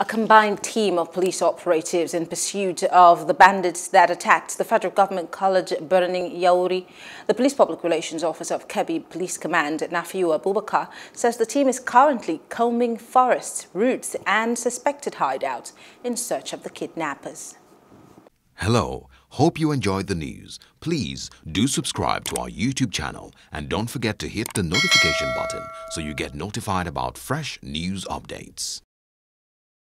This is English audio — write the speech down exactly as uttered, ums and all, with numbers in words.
A combined team of police operatives in pursuit of the bandits that attacked the federal government college Birnin Yauri. The Police Public Relations Officer of Kebbi Police Command, Nafiu Abubakar, says the team is currently combing forests, routes and suspected hideouts in search of the kidnappers. Hello, hope you enjoyed the news. Please do subscribe to our YouTube channel and don't forget to hit the notification button so you get notified about fresh news updates.